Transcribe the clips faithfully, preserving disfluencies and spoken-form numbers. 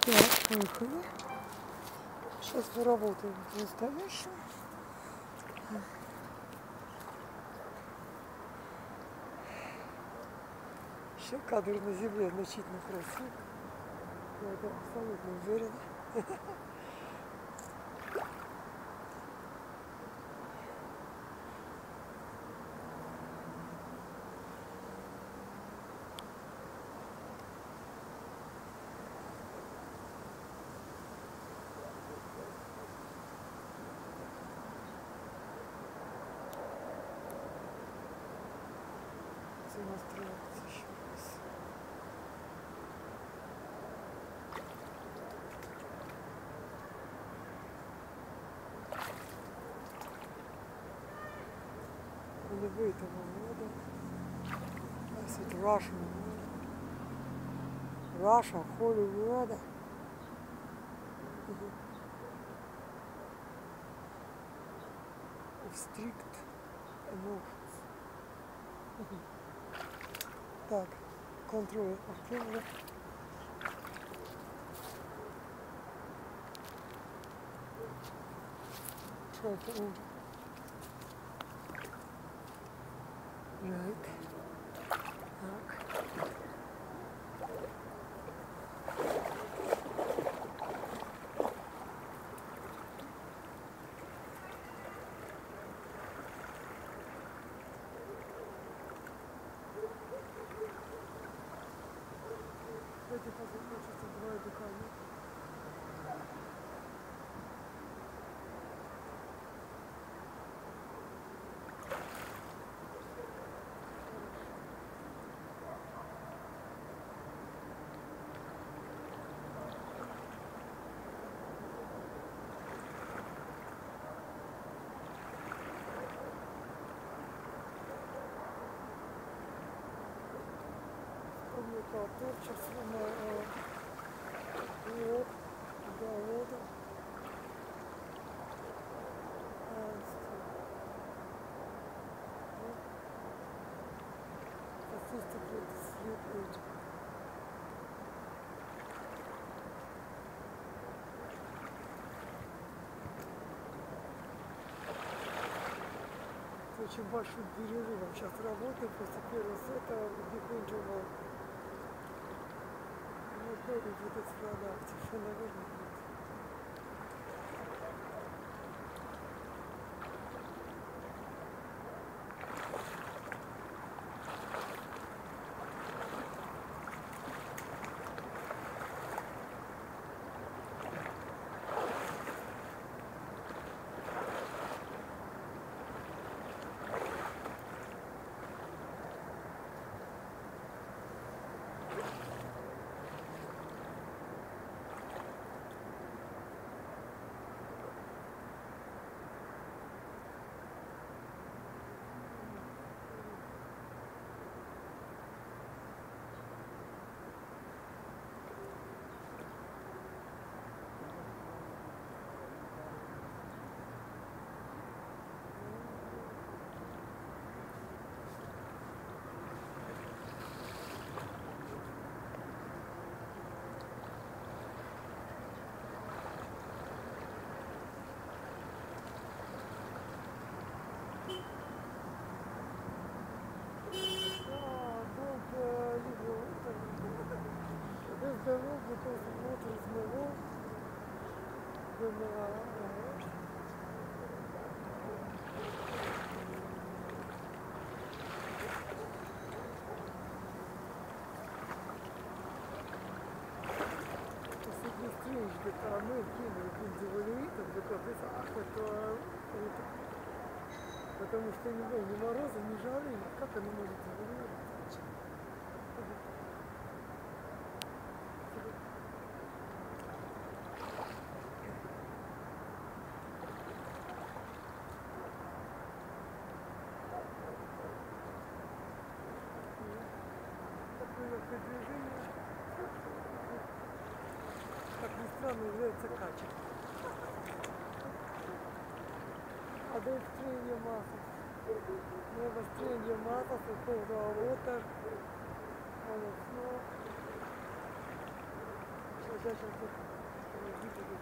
Так, поехали. Сейчас поработаем в настоящем. Еще кадр на земле значительно красивый. Я это абсолютно уверена. Настроиться еще раз. Полевые этого года. This is Russian water. Russia, holy water. Of strict emotions. Так, контроль активно. Что это? Так. Так. Эти хочется двое дыхания. Артур, сейчас на вот, да, вот. Sophisticated sleep aid. Очень большим перерывом сейчас работаю после первого сета в интервал. Вот этот продукт, что, наверное, нет. The road because the water is lower than the road. Если быстрее, что мы кинули бензовалюитов, докопаться, ах, это, потому что не было ни мороза, ни жары, как оно может завалюироваться? Движение, как ни странно, является качеством. Обострение массы. Обострение массы, это water, on the floor. сейчас вот подождите, вот.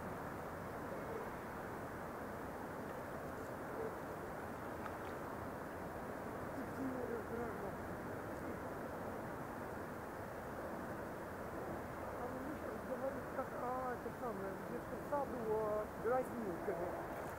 Идти разбираться. А мне сейчас говорит, как, а, это самое, в детском саду а, дразнил, короче.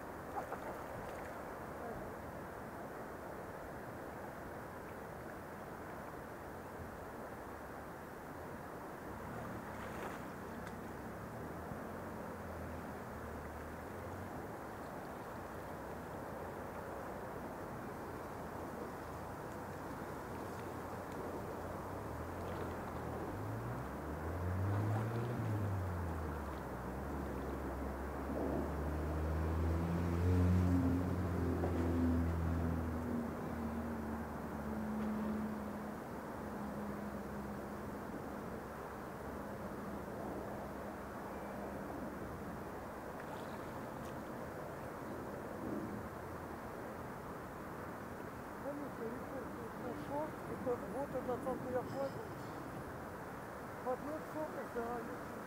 Нашел, это вот это там я хватит. Хватит сорок, да.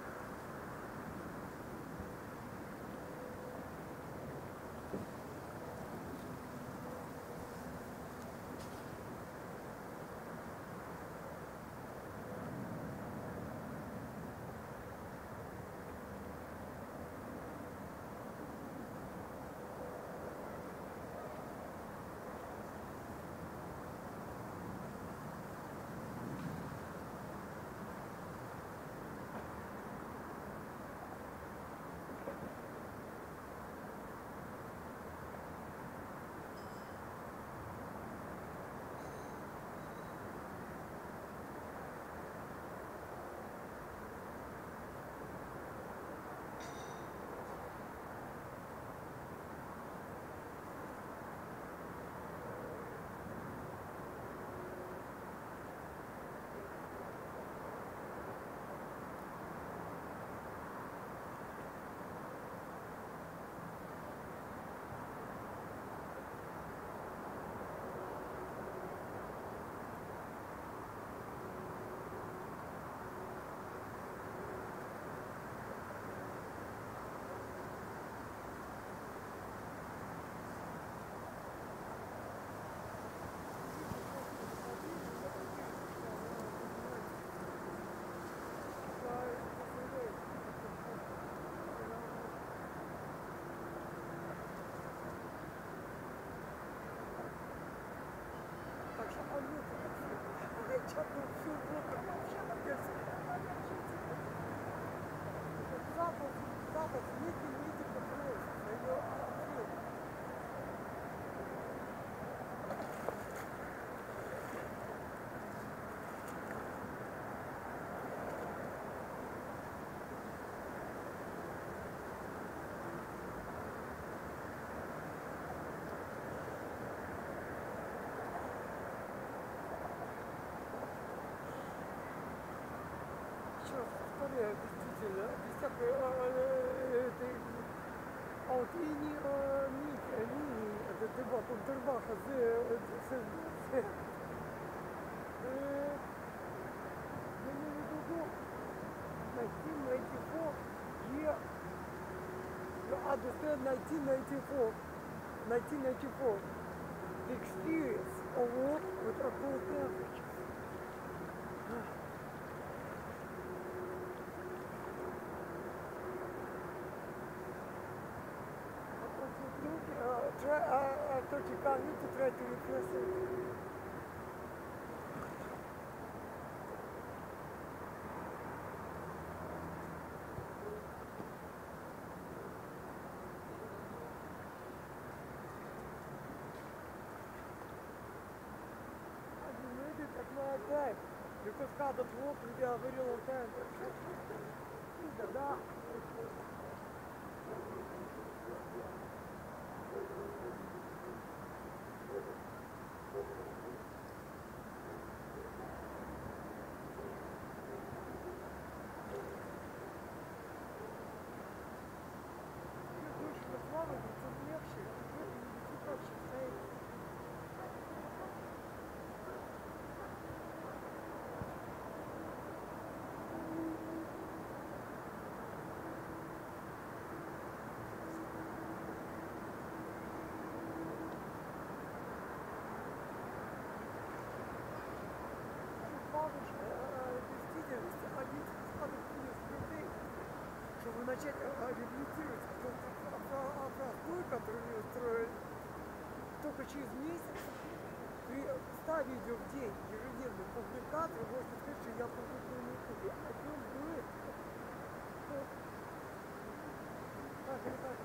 Запах, запах, летний ветер покроется, ее ответ. Еще раз повторяю, действительно, без всякой э, этой аутини линии, это дебат, он дербаха, я имею в виду nineteen ninety-four year, you understand nineteen ninety-four, nineteen ninety-four, the experience of work with a cold temperature. Uh, try, uh, I thought you can't need to try to replace it. You made it at my time. Because how that work, we are very long time. Да. начать а, реабилитировать простой, который мне устроили, только через месяц при ста видео в день ежедневной публикации вы можете сказать, что я публикую на ютубе. О чем будет? Так или так.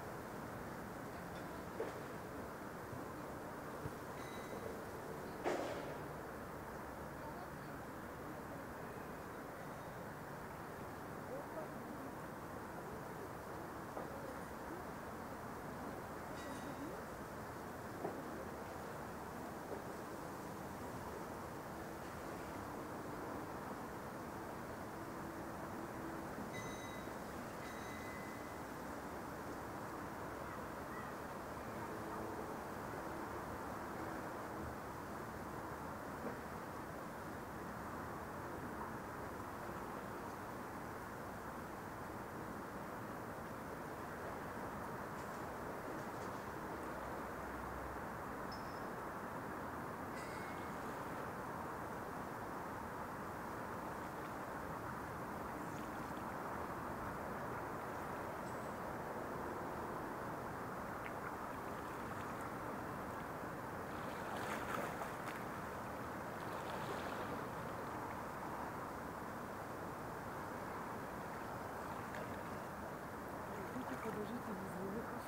Подождите, без звуков.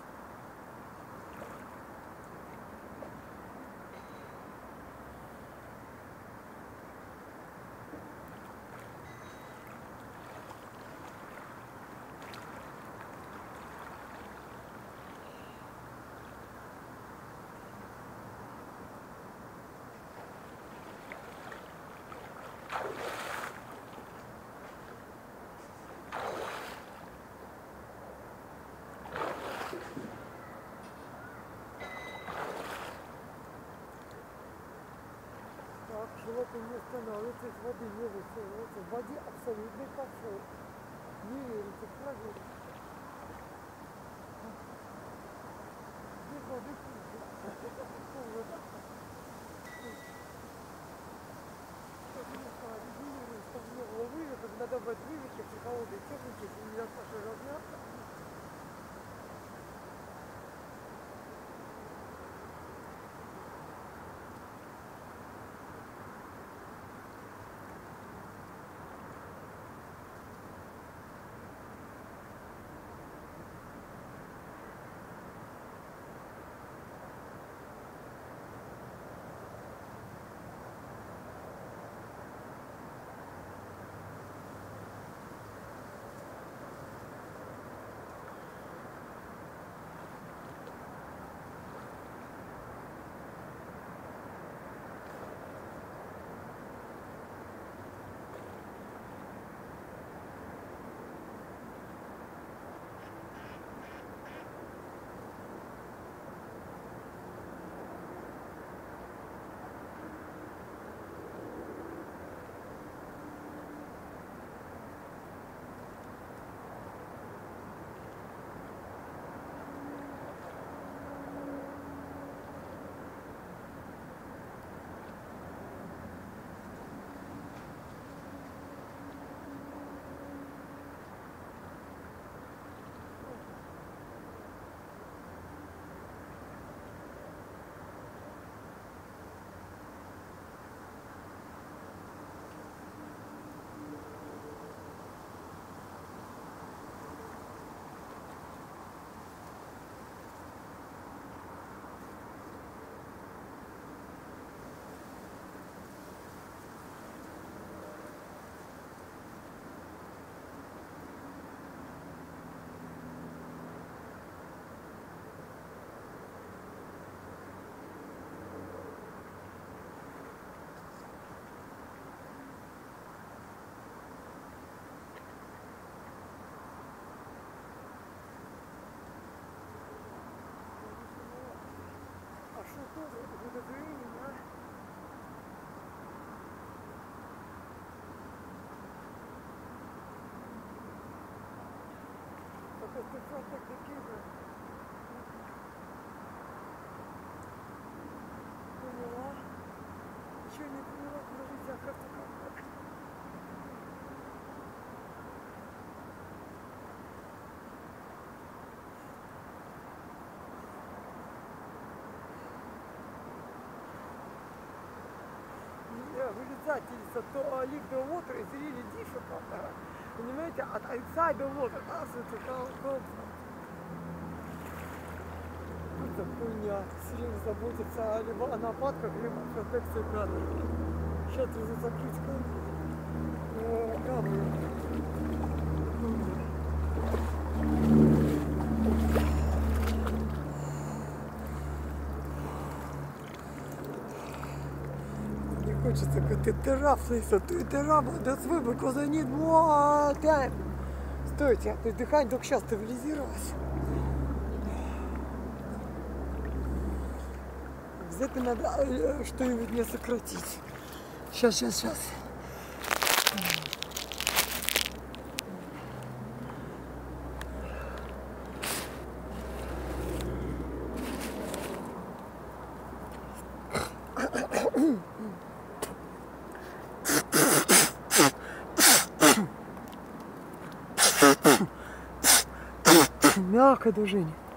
Так, животные не останавливаются, из воды не высовываются. В воде абсолютный комфорт. Не верите, проверьте. Без воды хуже. Вывихов, надо брать вывихи, психологии, техники, если нельзя Саша разняться. Because the front of the camera. Поняла? Еще не поняла, положите автокамеру. обязательство, то leave the water is really difficult. Uh, понимаете, от outside the water, as it comes from. Это хуйня. Все время заботиться либо о нападках, либо о протекции кадра. Сейчас нужно закрыть камеру. камеру. Не хочется как interrupt, если to interrupt, that's why, because I need more time. Стойте, то есть дыхание только сейчас стабилизировалось. Обязательно надо что-нибудь мне сократить. Сейчас, сейчас, сейчас. Мягкое движение.